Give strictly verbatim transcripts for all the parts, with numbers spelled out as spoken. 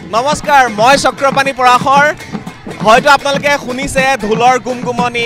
নমস্কাৰ মই চক্ৰপাণী পৰাশৰ হয়তো আপোনালোকে শুনিছে ঢোলৰ গুমগুমনি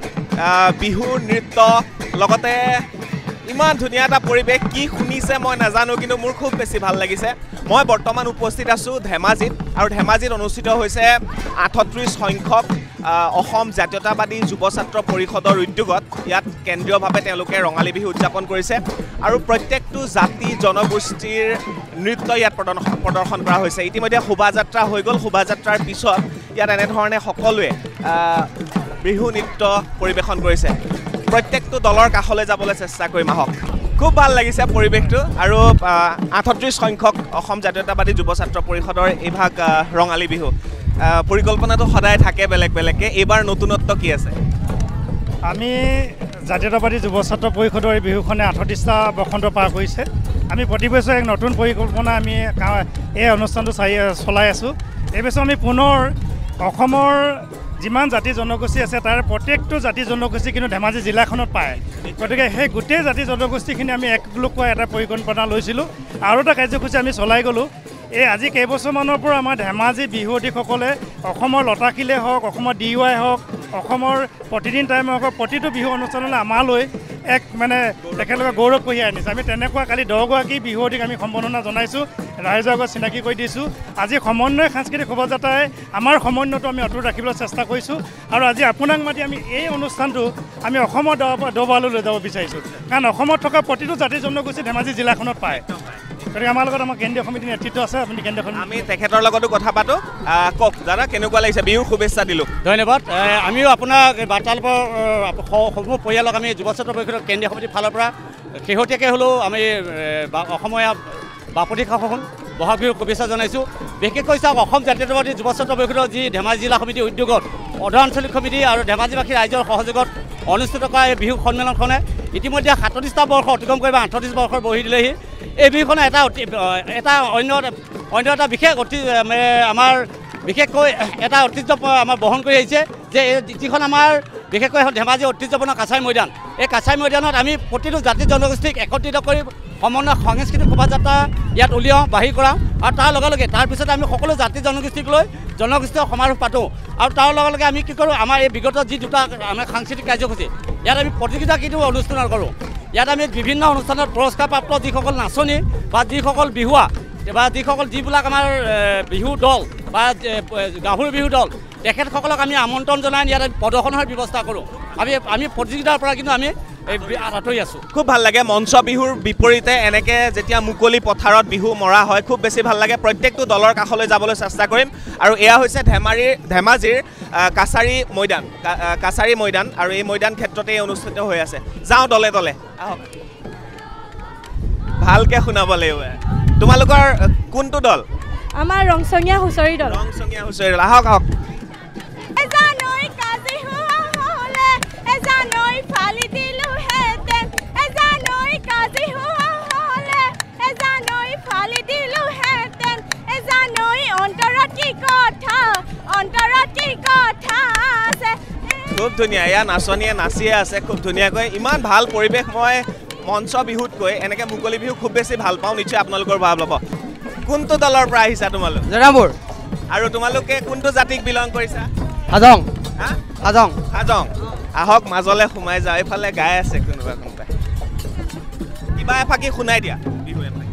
বিহু নৃত্য লগতে ইমান ধুনীয়া এটা পৰিৱেশ কি শুনিছে মই নাজানো কিন্তু মোৰ খুব বেছি ভাল লাগিছে মই বৰ্তমান উপস্থিত আছো ধেমাজিত আৰু ধেমাজিত অনুষ্ঠিত হৈছে আঠত্ৰিশ সংখ্যক অসম জাতীয়তাবাদী যুৱ ছাত্ৰ পৰিষদৰ উদ্যোগত ইয়াত কেন্দ্ৰীয়ভাৱে তেওঁলোকে ৰঙালী বিহু উদযাপন কৰিছে আৰু প্ৰত্যেকটো জাতি জনগোষ্ঠীৰ নৃত্য ইয়াত প্ৰদৰ্শন কৰা হৈছে ইতিমধ্যে শোভাযাত্ৰা হৈ গ'ল শোভাযাত্ৰাৰ পিছত ইয়াত এনেধৰণে সকলোৱে বিহু নৃত্য পৰিৱেশন কৰিছে প্ৰত্যেকটো দলৰ কাষলৈ যাবলৈ চেষ্টা কৰিম আহক খুব ভাল লাগিছে পৰিৱেশটো আৰু আঠত্ৰিশ সংখ্যক অসম জাতীয়তাবাদী যুৱ ছাত্ৰ পৰিষদৰ এই ভাগ ৰঙালী বিহু পৰিকল্পনাটো সদায় থাকে বেলেগ বেলেগকৈ এইবাৰ নতুনত্ব কি আছে আমি জাতীয়তাবাদী যুৱ ছাত্ৰ পৰিষদৰ এই বিহুখনে আঠত্ৰিশটা বসন্ত পাৰ কৰিছে আমি প্ৰতি বছৰে এক নতুন পৰিকল্পনা আমি এই অনুষ্ঠানটো চাই চলাই আছোঁ এই বছৰ আমি পুনৰ অসমৰ যিমান জাতি জনগোষ্ঠী আছে তাৰ প্ৰত্যেকটো জাতি জনগোষ্ঠী কিন্তু ধেমাজি জিলাখনত পায় গতিকে সেই গোটেই জাতি জনগোষ্ঠীখিনি আমি একলগ কৰা এটা পৰিকল্পনা লৈছিলোঁ আৰু এটা কাৰ্যসূচী আমি চলাই গ'লোঁ এই আজি কেইবছৰমানৰ পৰা আমাৰ ধেমাজি বিহুৱতীসকলে অসমৰ লতাশিলে হওক অসমৰ ডি ৱাই হওক অসমৰ প্ৰতিদিন টাইম হওক প্ৰতিটো বিহু অনুষ্ঠানলৈ আমালৈ এক মানে তেখেতলোকে গৌৰৱ কঢ়িয়াই আনিছে আমি তেনেকুৱা কালি দহগৰাকী বিহুৱতীক আমি সম্বৰ্ধনা জনাইছোঁ ৰাইজৰ আগত চিনাকি কৰি দিছোঁ আজি সমন্বয় সাংস্কৃতিক শোভাযাত্ৰাই আমাৰ সমন্বয়টো আমি অটুট ৰাখিবলৈ চেষ্টা কৰিছোঁ আৰু আজি আপোনাক মাতি আমি এই অনুষ্ঠানটো আমি অসমৰ দৰবাৰলৈ লৈ যাব বিচাৰিছোঁ কাৰণ অসমত থকা প্ৰতিটো জাতি জনগোষ্ঠী ধেমাজি জিলাখনত পায় গতিকে আমাৰ লগত আমাৰ কেন্দ্ৰীয় সমিতিৰ নেতৃত্ব আছে আপুনি কেন্দ্ৰীয় সমিতি আমি তেখেতৰ লগতো কথা পাতোঁ কওক দাদা কেনেকুৱা লাগিছে বিহুৰ শুভেচ্ছা দিলোঁ ধন্যবাদ আমিও আপোনাক বাৰ্তালাপৰ সমূহ পৰিয়ালক আমি যুৱ ছাত্ৰ পৰিষদৰ কেন্দ্ৰীয় সমিতিৰ ফালৰ পৰা শেহতীয়াকৈ হ'লেও আমি অসমীয়া বাপতি সাহোন বহাগ বিহুৰ শুভেচ্ছা জনাইছোঁ বিশেষকৈ চাওক অসম জাতীয়তাবাদী যুৱ ছাত্ৰ পৰিষদৰ যি ধেমাজি জিলা সমিতিৰ উদ্যোগত অৰ্ধ আঞ্চলিক সমিতি আৰু ধেমাজিবাসী ৰাইজৰ সহযোগত অনুষ্ঠিত কৰা এই বিহু সন্মিলনখনে ইতিমধ্যে সাতত্ৰিশটা বৰ্ষ অতিক্ৰম কৰিব আঠত্ৰিছ বৰ্ষৰ বহি দিলেহি এই বিহুখনে এটা এটা অন্য অন্য এটা বিশেষ অতি আমাৰ বিশেষকৈ এটা ঐতিহ্য আমাৰ বহন কৰি আহিছে যে যিখন আমাৰ বিশেষকৈ ধেমাজি ঐতিহ্যপূৰ্ণ কাছাৰী মৈদান এই কাছাৰী মৈদানত আমি প্ৰতিটো জাতি জনগোষ্ঠীক একত্ৰিত কৰি সমন্বয় সাংস্কৃতিক শোভাযাত্ৰা ইয়াত উলিয়াওঁ বাহিৰ কৰাওঁ আৰু তাৰ লগে লগে তাৰপিছতে আমি সকলো জাতি জনগোষ্ঠীক লৈ জনগোষ্ঠীয় সমাৰোহ পাতোঁ আৰু তাৰ লগে লগে আমি কি কৰোঁ আমাৰ এই বিগত যি দুটা আমাৰ সাংস্কৃতিক কাৰ্যসূচী ইয়াত আমি প্ৰতিযোগিতা কিন্তু অনুষ্ঠান কৰোঁ ইয়াত আমি বিভিন্ন অনুষ্ঠানত পুৰস্কাৰপ্ৰাপ্ত যিসকল নাচনী বা যিসকল বিহুৱা বা যিসকল যিবিলাক আমাৰ বিহু দল বা গাভৰু বিহু দল তেখেতসকলক আমি আমন্ত্ৰণ জনাই ইয়াত প্ৰদৰ্শনৰ ব্যৱস্থা কৰোঁ আমি আমি প্ৰতিযোগিতাৰ পৰা কিন্তু আমি আঁতৰি আছোঁ খুব ভাল লাগে মঞ্চ বিহুৰ বিপৰীতে এনেকৈ যেতিয়া মুকলি পথাৰত বিহু মৰা হয় খুব বেছি ভাল লাগে প্ৰত্যেকটো দলৰ কাষলৈ যাবলৈ চেষ্টা কৰিম আৰু এয়া হৈছে ধেমাজিৰ ধেমাজিৰ কাছাৰী মৈদান কাছাৰী মৈদান আৰু এই মৈদান ক্ষেত্ৰতেই অনুষ্ঠিত হৈ আছে যাওঁ দলে দলে আহক ভালকৈ শুনাব লাগিব তোমালোকৰ কোনটো দল আমাৰ ৰংচঙীয়া হুঁচৰি দল ৰংচঙীয়া হুঁচৰি দল আহক আহক খুব ধুনীয়া এয়া নাচনীয়ে নাচিয়ে আছে খুব ধুনীয়াকৈ ইমান ভাল পৰিৱেশ মই মঞ্চ বিহুতকৈ এনেকৈ মুকলি বিহু খুব বেছি ভাল পাওঁ নিশ্চয় আপোনালোকৰ ভাৱ ল'ব কোনটো দলৰ পৰা আহিছা তোমালোক জেৰামপুৰ আৰু তোমালোকে কোনটো জাতিক বিলং কৰিছা হাজং হা হাজং হাজং আহক মাজলৈ সোমাই যাওঁ এইফালে গাই আছে কোনোবা কোনোবাই কিবা এফাকি শুনাই দিয়া বিহু এফাকি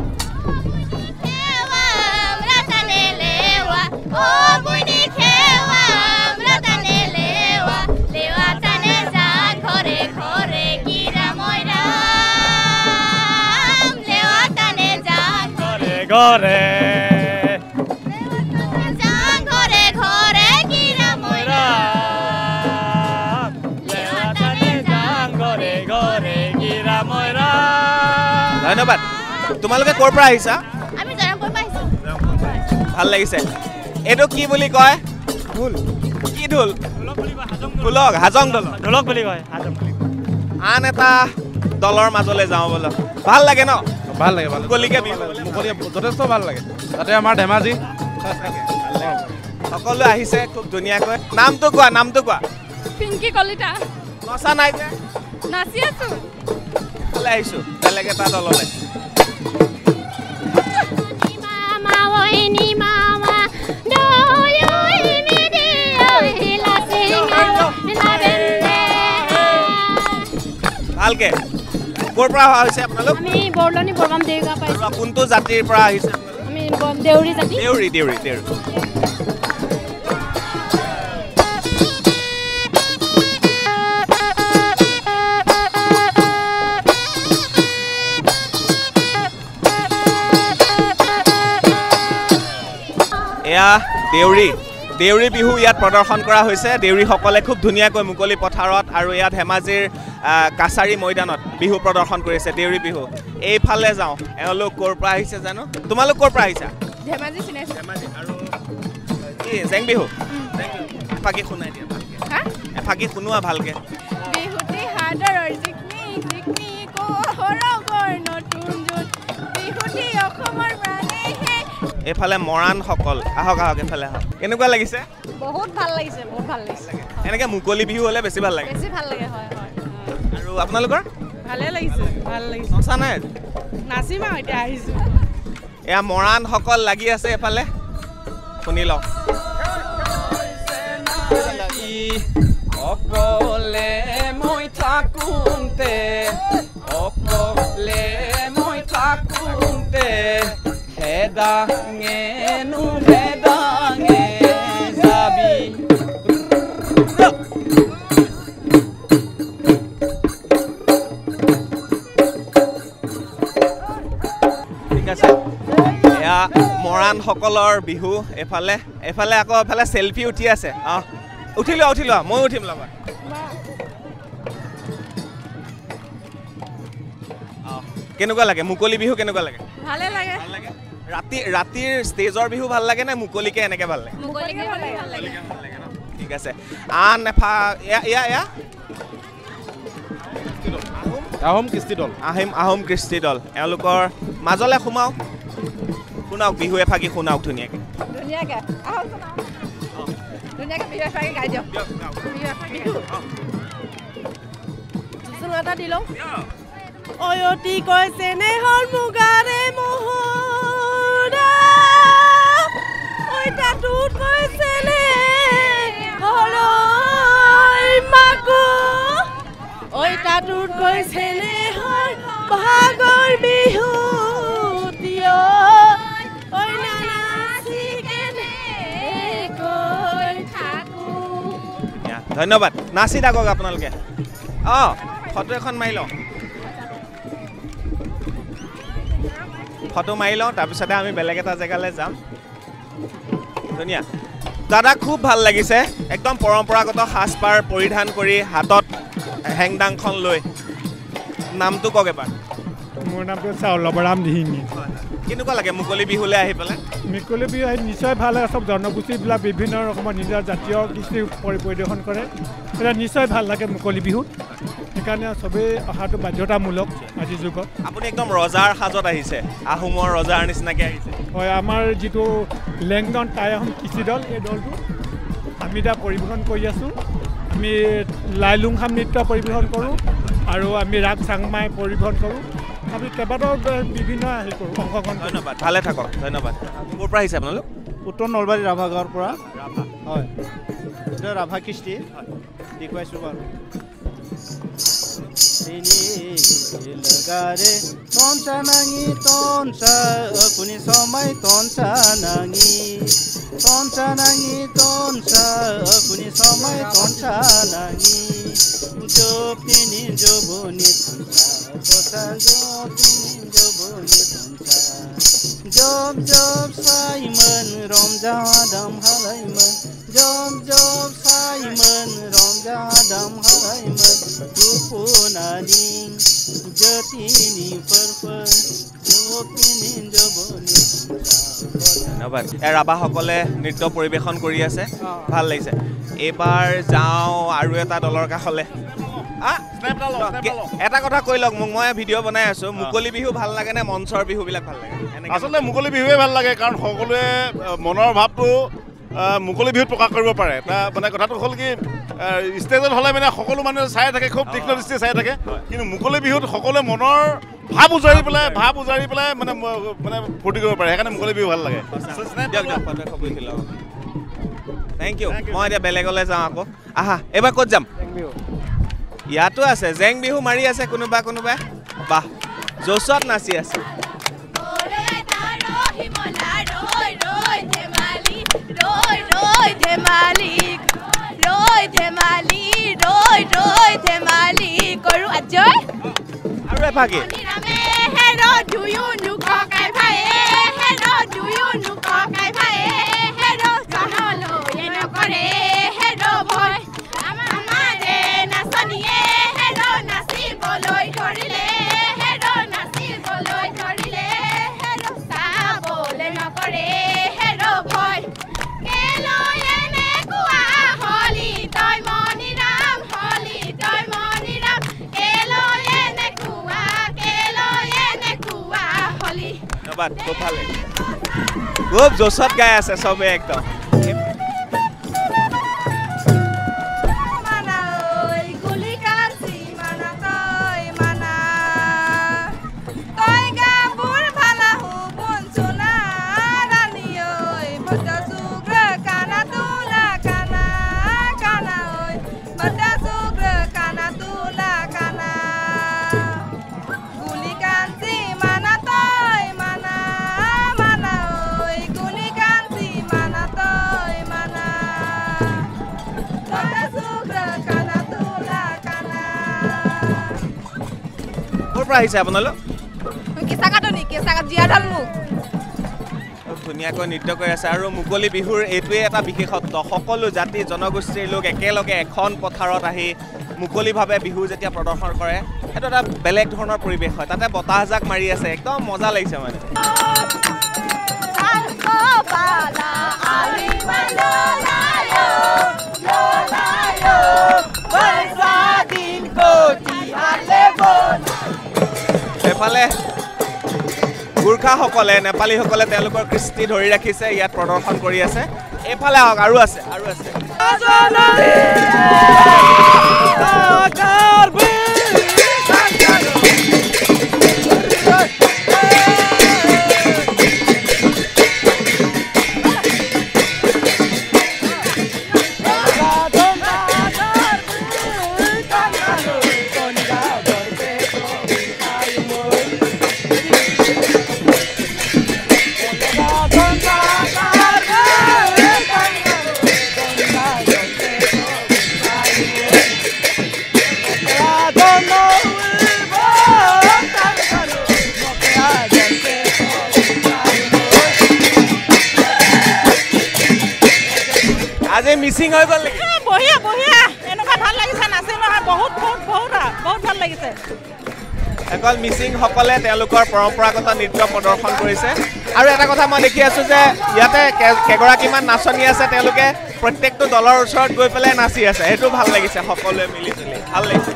ঘৰে ঘৰে ঘৰে কিৰা মইৰা ঘৰে ঘৰে কিৰা মইৰা ধন্যবাদ তোমালোকে ক'ৰ পৰা আহিছা আমি জয়ৰামপুৰ পৰা আহিছোঁ ভাল লাগিছে এইটো কি বুলি কয় ঢোল কি ঢোল ঢোলক হাজং দল ঢোলক বুলি কয় হাজং আন এটা দলৰ মাজলৈ যাওঁ ব'লক ভাল লাগে ন ভাল লাগে ভাল মুকলিকে মুকলি যথেষ্ট ভাল লাগে তাতে আমাৰ ধেমাজি সকলো আহিছে খুব ধুনীয়াকৈ নামটো কোৱা নামটো কোৱা পিংকি কলিতা নচা নাই যে নাচি আছোঁ ওলাই আহিছোঁ বেলেগ এটা দললৈ মামা ক'ৰ পৰা অহা হৈছে আপোনালোক আমি বৰলনি বৰগাম দেউগা পাইছোঁ কোনটো জাতিৰ পৰা আহিছে আমি দেউৰী জাতি দেউৰী দেউৰী দেউৰী এয়া দেউৰী দেউৰী বিহু ইয়াত প্ৰদৰ্শন কৰা হৈছে দেউৰীসকলে খুব ধুনীয়াকৈ মুকলি পথাৰত আৰু ইয়াত ধেমাজিৰ কাছাৰী ময়দানত বিহু প্ৰদৰ্শন কৰিছে দেউৰী বিহু এইফালে যাওঁ এওঁলোক ক'ৰ পৰা আহিছে জানো তোমালোক ক'ৰ পৰা আহিছা ধেমাজি চিনাইছো ধেমাজি আৰু কি জেং বিহু এফাকি শুনাই দিয়া ভালকৈ এফাকি শুনোৱা ভালকৈ বিহুটি হাদৰৰ জিকনি জিকনি কোহৰগৰ নতুন জোন বিহুটি অসমৰ প্ৰাণেহে এইফালে মৰাণসকল আহক আহক এইফালে আহক কেনেকুৱা লাগিছে বহুত ভাল লাগিছে বহুত ভাল লাগিছে এনেকৈ মুকলি বিহু হ'লে বেছি ভাল লাগে বেছি ভাল লাগে হয় হয় আৰু আপোনালোকৰ ভালে লাগিছে ভাল লাগিছে নচা নাই নাচিম আৰু এতিয়া আহিছোঁ এয়া মৰাণসকল লাগি আছে এইফালে শুনি লওঁ অকলে মই থাকোঁতে অকলে মই থাকোঁতে হেদাঙে নো হেদাঙে যাবি ঠিক আছে এয়া মৰাণসকলৰ বিহু এফালে এফালে আকৌ এফালে চেলফি উঠি আছে অঁ উঠি লোৱা উঠি লোৱা ময়ো উঠিম লগত অঁ কেনেকুৱা লাগে মুকলি বিহু কেনেকুৱা লাগে ভালে লাগে ভাল লাগে ৰাতি ৰাতিৰ ষ্টেজৰ বিহু ভাল লাগে নে মুকলিকে এনেকৈ ভাল লাগে মুকলিকে ভাল লাগে ভাল লাগে ভাল লাগে ন ঠিক আছে আন এফা এয়া এয়া এয়া আহোম কৃষ্টি দল আহিম আহোম কৃষ্টি দল এওঁলোকৰ মাজলৈ সোমাওক শুনাওক বিহু এফাকি শুনাওক ধুনীয়াকৈ ধুনীয়াকৈ আহক ধুনীয়াকৈ বিহু এফাকি গাই দিয়ক বিহু এফাকি এটা দি লওঁ অয়তি কৈছে নেহৰ মুগাৰে মোহৰা ঐ তাতোত কৈছে নে হৰৈ মাকো ঐ তাতোত কৈছে নেহৰ ভাগৰ বিহু দিয় ঐ নানাচি কেনে কৈ থাকো ধন্যবাদ নাচি থাকক আপোনালোকে অঁ ফটো এখন মাৰি লওঁ ফটো মাৰি লওঁ তাৰপিছতে আমি বেলেগ এটা জেগালৈ যাম ধুনীয়া দাদা খুব ভাল লাগিছে একদম পৰম্পৰাগত সাজপাৰ পৰিধান কৰি হাতত হেংদাংখন লৈ নামটো কওক এবাৰ মোৰ নামটো চাউলবৰাম দিহিঙী কেনেকুৱা লাগে মুকলি বিহুলৈ আহি পেলাই মুকলি বিহু আহি নিশ্চয় ভাল লাগে চব জনগোষ্ঠীবিলাক বিভিন্ন ৰকমৰ নিজৰ জাতীয় কৃষ্টি পৰিদৰ্শন কৰে এতিয়া নিশ্চয় ভাল লাগে মুকলি বিহুত সেইকাৰণে চবেই অহাটো বাধ্যতামূলক আজিৰ যুগত আপুনি একদম ৰজাৰ সাজত আহিছে আহোমৰ ৰজাৰ নিচিনাকৈ আহিছে হয় আমাৰ যিটো লেংডন টাই আহোম কৃষি দল এই দলটো আমি এতিয়া পৰিৱেশন কৰি আছোঁ আমি লাইলুংখাম নৃত্য পৰিৱেশন কৰোঁ আৰু আমি ৰাগ চাংমাই পৰিৱেশন কৰোঁ আমি কেইবাটাও বিভিন্ন হেৰি কৰোঁ অংশগ্ৰহণ ধন্যবাদ ভালে থাকক ধন্যবাদ ক'ৰ পৰা আহিছে আপোনালোক উত্তৰ নলবাৰী ৰাভা গাঁৱৰ পৰা হয় এইটো ৰাভা কৃষ্টি দেখুৱাইছোঁ বাৰু লগাৰে তনচা নাঙি তনচা আপুনি সময় তনচা নাঙি তনচা নাঙি তনচা আপুনি সময় তনচা নাঙি জপিনি জবনি তনচা জপিনি জবনি তনচা জব জব সাইমন রমজা দাম হালাইমন জব জব সাইমন রমজা দাম হালাইমন রূপনানি জতিনি পরপর জপিনি জবনি ধন্যবাদ ৰাভাসকলে নৃত্য পৰিৱেশন কৰি আছে ভাল লাগিছে এইবাৰ যাওঁ আৰু এটা দলৰ কাষলৈ এটা কথা কৈ লওক মোক মই ভিডিঅ' বনাই আছোঁ মুকলি বিহু ভাল লাগে নে মঞ্চৰ বিহুবিলাক ভাল লাগে আচলতে মুকলি বিহুৱে ভাল লাগে কাৰণ সকলোৱে মনৰ ভাৱটো মুকলি বিহুত প্ৰকাশ কৰিব পাৰে এটা মানে কথাটো হ'ল কি ষ্টেজত হ'লে মানে সকলো মানুহে চাই থাকে খুব তীক্ষ্ণ দৃষ্টিৰে চাই থাকে কিন্তু মুকলি বিহুত সকলোৱে মনৰ ভাৱ উজাৰি পেলাই ভাৱ উজাৰি পেলাই মানে মানে ফূৰ্তি কৰিব পাৰে সেইকাৰণে মুকলি বিহু ভাল লাগে থেংক ইউ মই এতিয়া বেলেগলৈ যাওঁ আকৌ আহা এইবাৰ ক'ত যাম ইয়াতো আছে জেং বিহু মাৰি আছে কোনোবা কোনোবাই বাহ জোছত নাচি আছে আৰু এভাগে খুব ভালে খুব জোছত গাই আছে চবে একদম আহিছে আপোনালোক ধুনীয়াকৈ নৃত্য কৰি আছে আৰু মুকলি বিহুৰ এইটোৱে এটা বিশেষত্ব সকলো জাতি জনগোষ্ঠীৰ লোক একেলগে এখন পথাৰত আহি মুকলিভাৱে বিহু যেতিয়া প্ৰদৰ্শন কৰে সেইটো এটা বেলেগ ধৰণৰ পৰিৱেশ হয় তাতে বতাহজাক মাৰি আছে একদম মজা লাগিছে মানে এফালে গোৰ্খাসকলে নেপালীসকলে তেওঁলোকৰ কৃষ্টি ধৰি ৰাখিছে ইয়াত প্ৰদৰ্শন কৰি আছে এইফালে আহক আৰু আছে আৰু আছে মিচিং হৈ গ'ল নেকি বঢ়িয়া বঢ়িয়া এনেকুৱা ভাল লাগিছে নাচি নহয় বহুত বহুত বহুত বহুত ভাল লাগিছে অকল মিচিংসকলে তেওঁলোকৰ পৰম্পৰাগত নৃত্য প্ৰদৰ্শন কৰিছে আৰু এটা কথা মই দেখি আছোঁ যে ইয়াতে কেইগৰাকীমান নাচনি আছে তেওঁলোকে প্ৰত্যেকটো দলৰ ওচৰত গৈ পেলাই নাচি আছে সেইটো ভাল লাগিছে সকলোৱে মিলি জুলি ভাল লাগিছে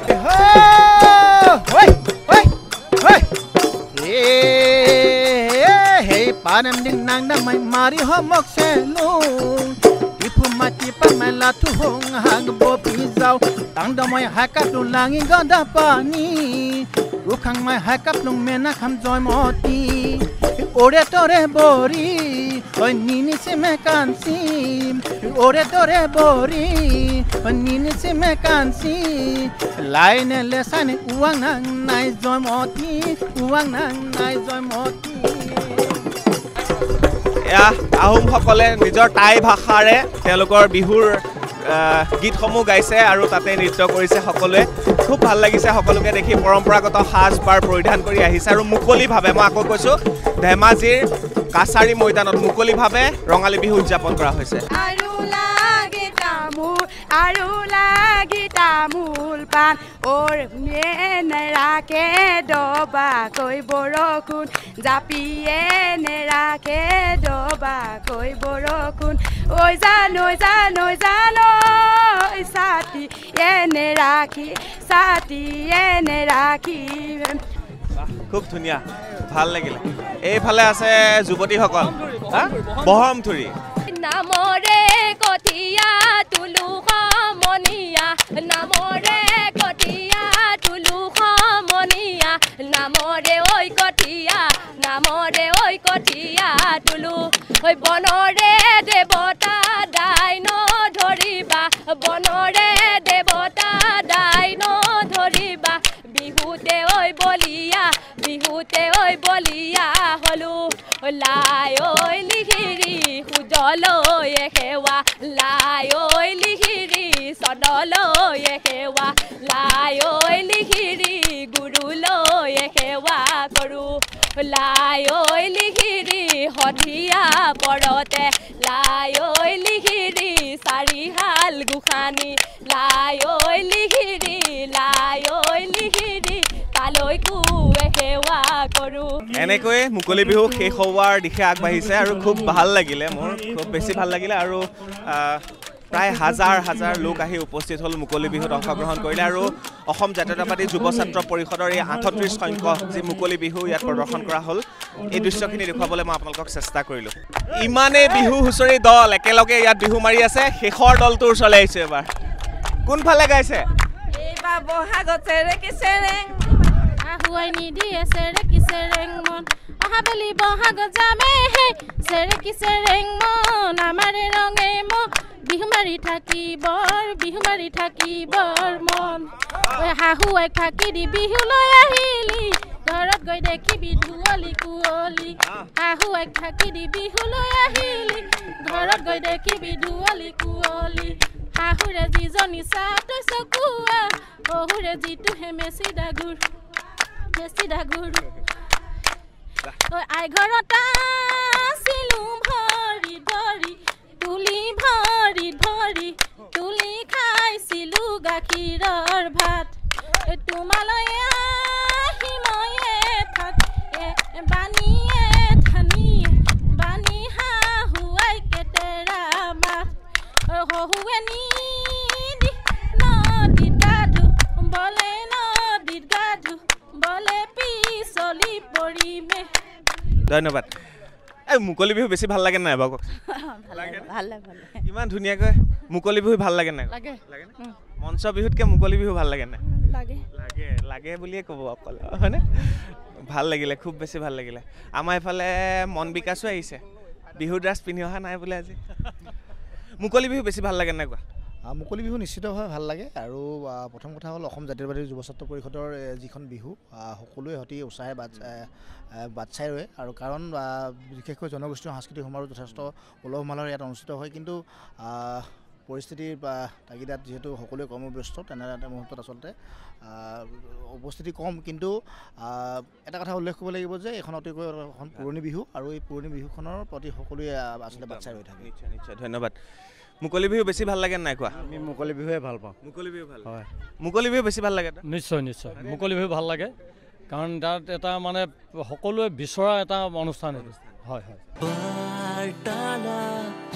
Panem ding nang na mai mari homok selu Ipu mati pa mai la tu hong hang bo pizau Tang da mai hakap lu langi ganda pani Rukhang mai hakap lu mena kham joy moti Ore tore bori Oi nini se me kansi Ore tore bori Oi nini se me kansi Laine lesane uang nang nai joy moti Uang nang nai joy moti এয়া আহোমসকলে নিজৰ টাই ভাষাৰে তেওঁলোকৰ বিহুৰ গীতসমূহ গাইছে আৰু তাতে নৃত্য কৰিছে সকলোৱে খুব ভাল লাগিছে সকলোকে দেখি পৰম্পৰাগত সাজ পাৰ পৰিধান কৰি আহিছে আৰু মুকলিভাৱে মই আকৌ কৈছোঁ ধেমাজিৰ কাছাৰী ময়দানত মুকলিভাৱে ৰঙালী বিহু উদযাপন কৰা হৈছে আৰু লাগি তামোল পাণ ওৰ নেৰাকে দবাকৈ বৰষুণ জাপিয়ে নেৰাকে দবাকৈ বৰষুণ ঐ জান ঐ জান ঐ জান ছাতি এনে ৰাখি ছাতি এনে ৰাখি খুব ধুনীয়া ভাল লাগিলে এইফালে আছে যুৱতীসকল বহমথুৰি নামৰে কঠিয়া তুলু সমনিয়া নামৰে কঠিয়া তুলু সমনিয়া নামৰে ঐ কঠিয়া নামৰে ঐ কঠিয়া তুলু ঐ বনৰে দেৱতা দাইন ধৰিবা বনৰে দেৱতা দাইন ধৰিবা বিহুতে ঐ বলিয়া লাই ঐ লিহিৰি সুজলৈ সেৱা লাই ঐ লিহিৰি চদলৈ সেৱা লাই ঐ লিহিৰি গুৰুলৈ সেৱা কৰোঁ লাই ঐ লিহিৰি সধিয়া পৰতে লাই ঐ লিহিৰি চাৰিহাল গোসানী লাই ঐ লিহিৰি লাই ঐ লিহিৰি তালৈকো সেৱা কৰোঁ এনেকৈ মুকলি বিহু শেষ হোৱাৰ দিশে আগবাঢ়িছে আৰু খুব ভাল লাগিলে মোৰ খুব বেছি ভাল লাগিলে আৰু প্ৰায় হাজাৰ হাজাৰ লোক আহি উপস্থিত হ'ল মুকলি বিহুত অংশগ্ৰহণ কৰিলে আৰু অসম জাতীয়তাবাদী যুৱ ছাত্ৰ পৰিষদৰ এই আঠত্ৰিছ সংখ্যক যি মুকলি বিহু ইয়াত প্ৰদৰ্শন কৰা হ'ল এই দৃশ্যখিনি দেখুৱাবলৈ মই আপোনালোকক চেষ্টা কৰিলোঁ ইমানেই বিহু হুঁচৰি দল একেলগে ইয়াত বিহু মাৰি আছে শেষৰ দলটোৰ ওচৰলৈ আহিছে এবাৰ কোনফালে গাইছে এইবাৰ বহাগত চেৰেকি চেৰেং আহুৱাই নিদিয়ে চেৰেকি চেৰেং মন অহাবেলি বহাগত যামে হে চেৰেকি চেৰেং মন আমাৰে ৰঙে মন বিহু মাৰি থাকিবৰ বিহু মাৰি থাকিবৰ মন শাহুৱেক ফাঁকি দি বিহুলৈ আহিলি ঘৰত গৈ দেখিবি ধুৱলি কুঁৱলি শাহুৱেক ফাঁকি দি বিহুলৈ আহিলি ঘৰত গৈ দেখিবি ধুৱলি কুঁৱলি শাহুৰে যিজনী চাহ তই চকুৱা শহুৰে যিটোহে মেচি ডাগুৰ মেচি ডাগুৰ আই ঘৰত আছিলো ভৰি ধৰি তুলি ভৰি ধৰি তুলি খাইছিলো গাখীৰৰ ভাত তোমালৈ আহি ময়ে থাক বানিয়ে ধানিয়ে বানি শাহুৱাই কেতেৰা মাত শহুৱে নিদি নদীত গাধু বলে নদীত গাধু বলে পিছলি পৰিমে ধন্যবাদ এই মুকলি বিহু বেছি ভাল লাগে নাই বাৰু ভাল লাগে ইমান ধুনীয়াকৈ মুকলি বিহু ভাল লাগে নাই লাগে মঞ্চ বিহুতকৈ মুকলি বিহু ভাল লাগে নাই লাগে লাগে লাগে বুলিয়ে ক'ব অকল হয়নে ভাল লাগিলে খুব বেছি ভাল লাগিলে আমাৰ এইফালে মন বিকাশো আহিছে বিহু ড্ৰেছ পিন্ধি অহা নাই বোলে আজি মুকলি বিহু বেছি ভাল লাগে নাই কোৱা মুকলি বিহু নিশ্চিতভাৱে ভাল লাগে আৰু প্ৰথম কথা হ'ল অসম জাতীয়তাবাদী যুৱ ছাত্ৰ পৰিষদৰ যিখন বিহু সকলোৱে অতি উৎসাহে বাট বাট চাই ৰয় আৰু কাৰণ বিশেষকৈ জনগোষ্ঠীয় সাংস্কৃতিক সমাৰোহ যথেষ্ট উলহ মালহেৰে ইয়াত অনুষ্ঠিত হয় কিন্তু পৰিস্থিতিৰ বা তাগিদাত যিহেতু সকলোৱে কৰ্মব্যস্ত তেনে এটা মুহূৰ্তত আচলতে উপস্থিতি কম কিন্তু এটা কথা উল্লেখ কৰিব লাগিব যে এইখন অতিকৈ এখন পুৰণি বিহু আৰু এই পুৰণি বিহুখনৰ প্ৰতি সকলোৱে আচলতে বাট চাই ৰৈ থাকে নিশ্চয় নিশ্চয় ধন্যবাদ মুকলি বিহু বেছি ভাল লাগে নাই কোৱা আমি মুকলি বিহুৱে ভাল পাওঁ মুকলি বিহু ভাল হয় মুকলি বিহু বেছি ভাল লাগে নিশ্চয় নিশ্চয় মুকলি বিহু ভাল লাগে কাৰণ তাত এটা মানে সকলোৱে বিচৰা এটা অনুষ্ঠান হয় হয়